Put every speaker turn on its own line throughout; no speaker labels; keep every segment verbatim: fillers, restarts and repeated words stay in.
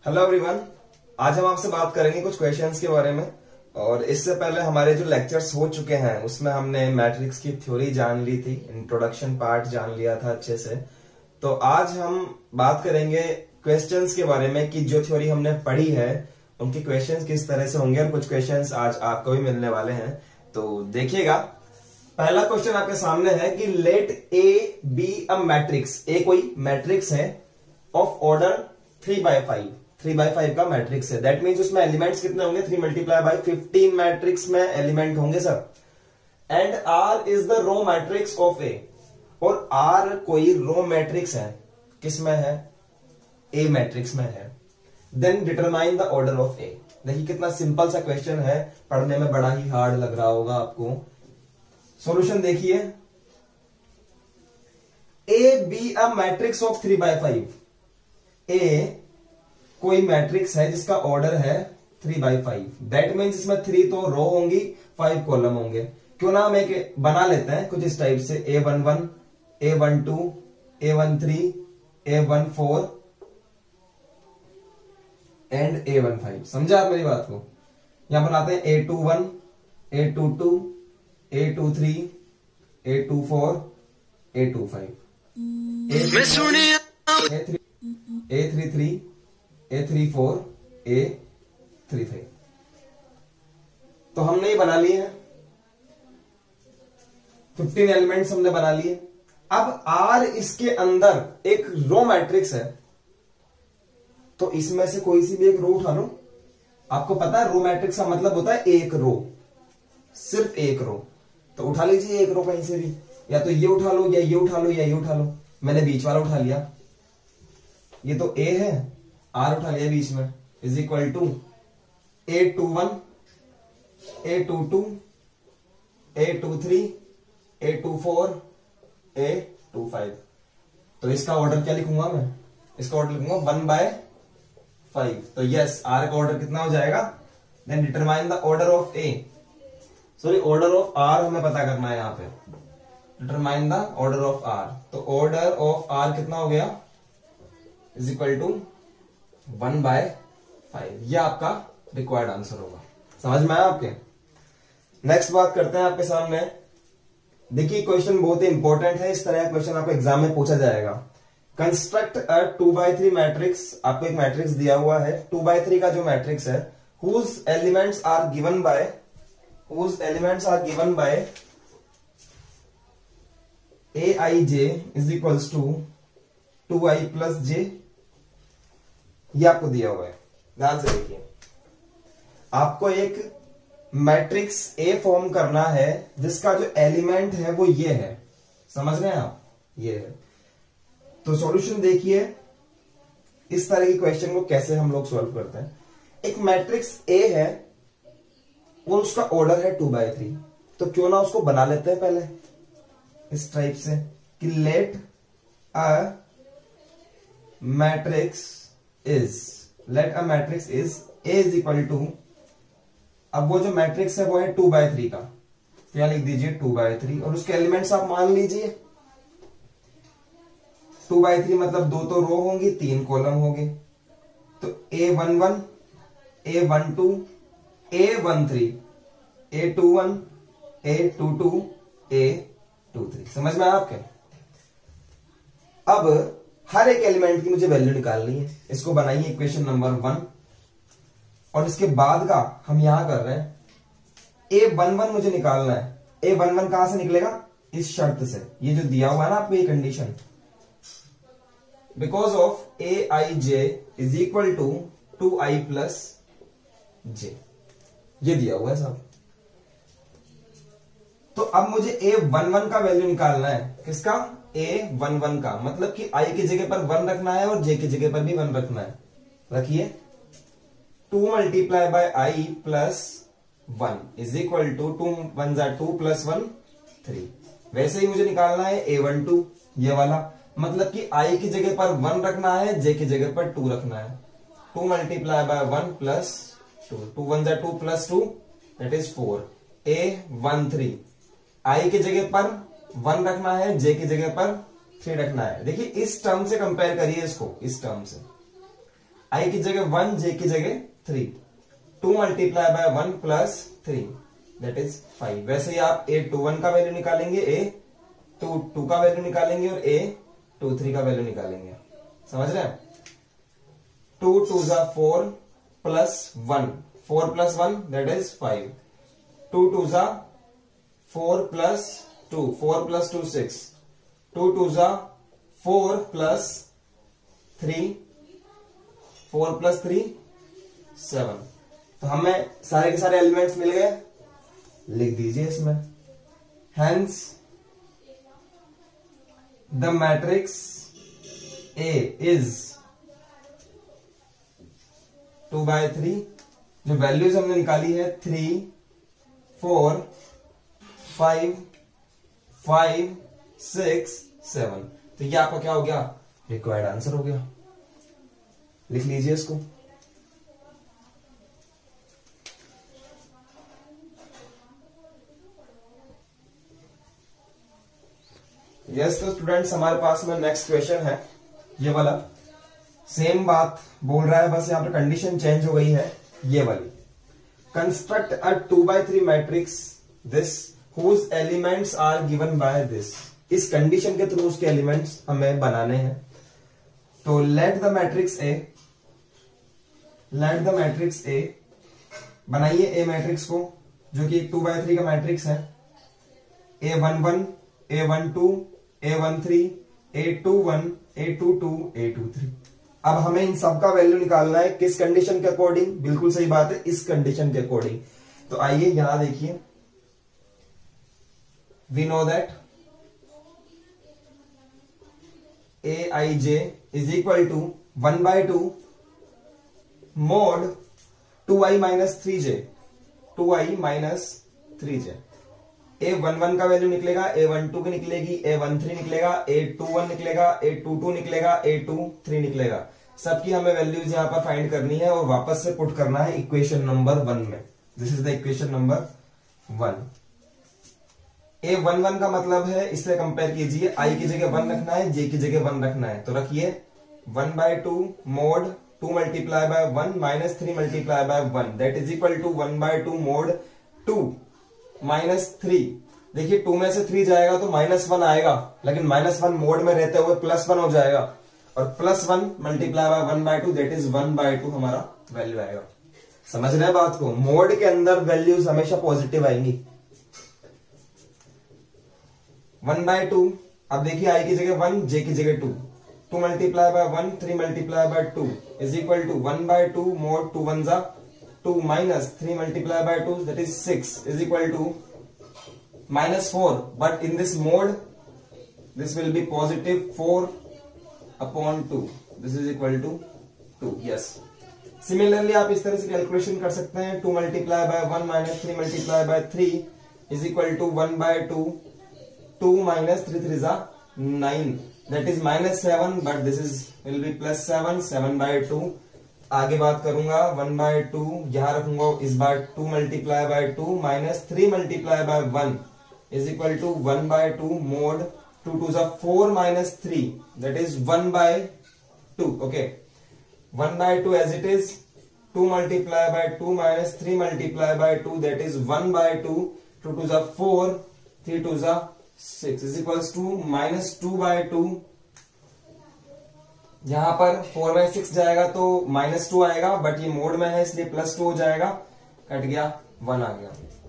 Hello everyone, आज हम आपसे बात करेंगे कुछ क्वेश्चंस के बारे में। और इससे पहले हमारे जो लेक्चर्स हो चुके हैं उसमें हमने मैट्रिक्स की थ्योरी जान ली थी, इंट्रोडक्शन पार्ट जान लिया था अच्छे से। तो आज हम बात करेंगे क्वेश्चंस के बारे में कि जो थ्योरी हमने पढ़ी है उनके क्वेश्चंस किस तरह से होंगे, और कुछ क्वेश्चंस आज आपको भी मिलने वाले हैं, तो देखिएगा। पहला क्वेश्चन आपके सामने है कि let A B a matrix. A कोई मैट्रिक्स है of order three by five three by five का मैट्रिक्स है। दैट मीन्स उसमें एलिमेंट्स कितने होंगे? Three multiply by fifteen matrix में एलिमेंट होंगे sir. And R is the row matrix of A, और आर कोई रो मैट्रिक्स है, किसमें है? ए मैट्रिक्स में है। Then determine the order of A. देखिए कितना सिंपल सा क्वेश्चन है, पढ़ने में बड़ा ही हार्ड लग रहा होगा आपको। सॉल्यूशन देखिए, A B a matrix of three by five. A कोई मैट्रिक्स है जिसका ऑर्डर है three by five. That means इसमें थ्री तो रो होंगी, फाइव कॉलम होंगे। क्यों ना हम एक बना लेते हैं कुछ इस टाइप से, A one one, A one two, A one three, A one four and A one five. समझा आप मेरी बात को? यहां बनाते हैं A two one, A two two, A two three, A two four, A two five, A three, A three three, A three four, A three five. तो हमने ये बना लिए हैं, फिफ्टीन एलिमेंट्स हमने बना लिए। अब आर इसके अंदर एक रो मैट्रिक्स है, तो इसमें से कोई सी भी एक रो उठा लो। आपको पता है रो मैट्रिक्स का मतलब होता है एक रो, सिर्फ एक रो। तो उठा लीजिए एक रो कहीं से भी, या तो ये उठा लो, या ये उठा लो, या ये उठा लो। मैंने बीच वाला उठा लिया, ये तो ए है, आर उठा लिया बीच में, is equal to A two one, A two two, A two three, A two four, A two five. तो इसका ऑर्डर क्या लिखूंगा मैं? इसका ऑर्डर लिखूंगा वन बाय फाइव। तो यस, आर का ऑर्डर कितना हो जाएगा? Then determine the order of A, sorry order of R हमें पता करना है यहां पे। Determine the order of R. तो ऑर्डर ऑफ आर कितना हो गया? Is equal to one by five. यह आपका रिक्वायर्ड आंसर होगा। समझ में आया आपके? नेक्स्ट बात करते हैं आपके सामने। देखिए क्वेश्चन बहुत ही इंपॉर्टेंट है, इस तरह का क्वेश्चन आपको एग्जाम में पूछा जाएगा। Construct a two by three matrix. आपको एक मैट्रिक्स दिया हुआ है, टू बाय थ्री का जो मैट्रिक्स है, whose elements are given by whose elements are given by a i j is equals to two i plus j. ये आपको दिया हुआ है, ध्यान से देखिए। आपको एक मैट्रिक्स ए फॉर्म करना है जिसका जो एलिमेंट है वो ये है। समझ रहे हैं आप? ये है। तो सॉल्यूशन देखिए, इस तरह की क्वेश्चन को कैसे हम लोग सॉल्व करते हैं। एक मैट्रिक्स ए है और उसका ऑर्डर है टू बाय थ्री। तो क्यों ना उसको बना लेते हैं पहले इस टाइप से कि let a matrix is let a matrix is A is equal to, अब वो जो मैट्रिक्स है वो है टू बाय थ्री का, तो यहां लिख दीजिए टू बाय थ्री, और उसके एलिमेंट्स आप मान लीजिए टू बाय थ्री मतलब दो तो रो होंगी, तीन कॉलम होंगे। तो a one one, A one two, A one three, A two one, A two two, A two three. समझ में आया आपके? अब हर एक एलिमेंट की मुझे वैल्यू निकालनी है। इसको बनाइए इक्वेशन नंबर वन, और इसके बाद का हम यहां कर रहे हैं ए वन वन मुझे निकालना है। ए वन वन कहां से निकलेगा? इस शर्त से, ये जो दिया हुआ है ना आपको ये condition, because of a i j is equal to two i plus j, ये दिया हुआ है साहब। तो अब मुझे ए वन वन का वैल्यू निकालना है। किसका? ए वन वन का, मतलब कि आई की जगह पर वन रखना है और जे की जगह पर भी वन रखना है। रखिए, two multiply by i plus one is equal to two one जा टू प्लस वन थ्री। वैसे ही मुझे निकालना है ए वन टू, ये वाला, मतलब कि आई की जगह पर वन रखना है, जे की जगह पर टू रखना है। Two multiply by one plus two, two one जा two plus two that is four. A one three, i की जगह पर वन रखना है, जे की जगह पर थ्री रखना है। देखिए इस टर्म से कंपेयर करिए इसको, इस टर्म से। आई की जगह वन, जे की जगह three, two multiply by one plus three that is five. वैसे ही आप ए टू वन का वैल्यू निकालेंगे, ए टू टू का वैल्यू निकालेंगे और ए टू थ्री का वैल्यू निकालेंगे। समझ रहे हैं? टू टू जा four plus one, four plus one that is five, two two जा four plus two, four plus two six, two two जा four plus three, four plus three seven. तो हमें सारे के सारे एलिमेंट्स मिल गए, लिख दीजिए इसमें। Hence the matrix A is two by three, जो वैल्यूज हमने निकाली है three, four, five, five, six, seven. तो ये आपका क्या हो गया? रिक्वायर्ड आंसर हो गया। लिख लीजिए इसको। यस, तो स्टूडेंट्स हमारे पास में नेक्स्ट क्वेश्चन है ये वाला। सेम बात बोल रहा है, बस यहां पर कंडीशन चेंज हो गई है ये वाली। Construct a two by three matrix this whose elements are given by this. इस कंडीशन के थ्रू उसके एलिमेंट्स हमें बनाने हैं। तो let the matrix A, let the matrix A, बनाइए ए मैट्रिक्स को जो कि टू बाय थ्री का मैट्रिक्स है। A one one, A one two, A one three, A two one, A two two, A two three. अब हमें इन सबका value निकालना है किस कंडीशन के अकॉर्डिंग? बिल्कुल सही बात है, इस कंडीशन के अकॉर्डिंग। तो आइए यहां देखिए, we know that a i j is equal to one by two mod two i minus three j, two i minus three j. A one one का वैल्यू निकलेगा, ए वन टू की निकलेगी, ए one three निकलेगा, ए two one निकलेगा, ए two to निकलेगा, ए two three निकलेगा। सबकी हमें वैल्यूज यहां पर फाइंड करनी है और वापस से पुट करना है इक्वेशन नंबर वन में। This is the equation number one. A one one का मतलब है, इससे कंपेयर कीजिए, आई की जगह वन रखना है, जे की जगह वन रखना है। तो रखिए one by two mod two multiply by one minus three multiply by one that is equal to one by two mod two minus three. देखिए टू में से थ्री जाएगा तो माइनस वन आएगा, लेकिन माइनस वन मोड में रहते हुए प्लस वन हो जाएगा, और plus one multiply by one by two that is one by two हमारा वैल्यू आएगा। समझ रहे हैं बात को? मोड के अंदर वैल्यूज हमेशा पॉजिटिव आएंगी। वन बाय टू, अब देखिए आई की जगह वन, जे की जगह two, two multiply by one, three multiply by two is equal to one by two mod two one जा two minus three multiply by two that is six is equal to minus four, but in this mode this will be positive four upon two, this is equal to two. yes, similarly आप इस तरह से calculation कर सकते हैं, two multiply by one minus three multiply by three is equal to one by two, two minus three three जा nine that is minus seven, but this is will be plus seven, seven by two. आगे बात करूंगा one by two, यहां रखूंगा इस बार two multiply by two minus three multiply by one is equal to one by two mod two two जा four minus three that is one by two. Okay, one by two as it is, two multiply by two minus three multiply by two that is one by two, two two जा four, three two जा six is equal to minus two by two. यहां पर four by six जाएगा तो minus two आएगा, but ये mod में है इसलिए प्लस टू हो जाएगा, कट गया, वन आ गया।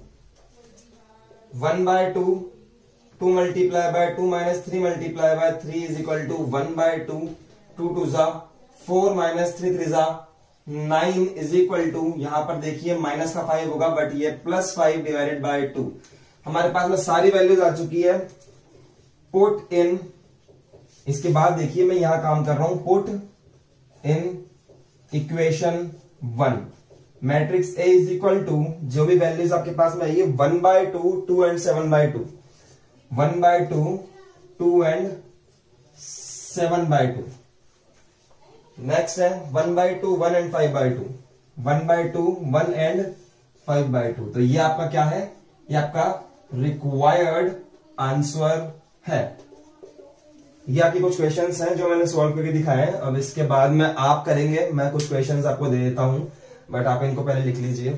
One by two, two multiply by two minus three multiply by three is equal to one by two, two two जा फोर माइनस थ्री थ्री जा नाइन इज इक्वल टू, यहां पर देखिए माइनस का five होगा, but ये plus five divided by two. हमारे पास में सारी वैल्यूज आ चुकी है। पुट इन, इसके बाद देखिए मैं यहां काम कर रहा हूं, put in equation one matrix A is equal to, जो भी वैल्यूज आपके पास में आई है, one by two, two and seven by two, one by two, two and seven by two. Next है one by two, one and five by two, one by two, one and five by two. तो ये आपका क्या है? ये आपका required answer है। ये आपके कुछ क्वेश्चंस हैं जो मैंने सॉल्व करके दिखाए हैं। अब इसके बाद में आप करेंगे, मैं कुछ क्वेश्चंस आपको दे देता हूं, बट आप इनको पहले लिख लीजिए।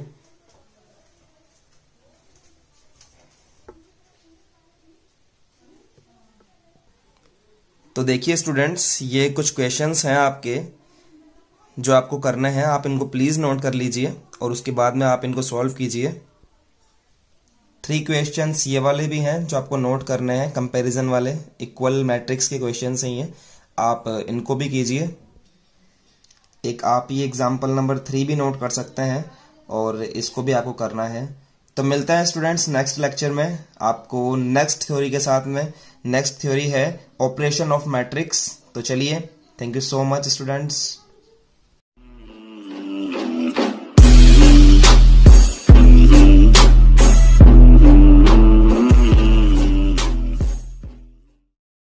तो देखिए स्टूडेंट्स, ये कुछ क्वेश्चंस हैं आपके जो आपको करने हैं। आप इनको प्लीज नोट कर लीजिए और उसके बाद में आप इनको सॉल्व कीजिए। थ्री क्वेश्चंस ये वाले भी हैं जो आपको नोट करने हैं, कंपैरिजन वाले इक्वल मैट्रिक्स के क्वेश्चंस हैं ये, आप इनको भी कीजिए। एक आप ये एग्जाम्पल नंबर थ्री भी नोट कर सकते हैं और इसको भी आपको करना है। तो मिलते हैं स्टूडेंट्स नेक्स्ट लेक्चर में आपको नेक्स्ट थ्योरी के साथ में। नेक्स्ट थ्योरी है ऑपरेशन ऑफ मैट्रिक्स। तो चलिए, thank you so much students.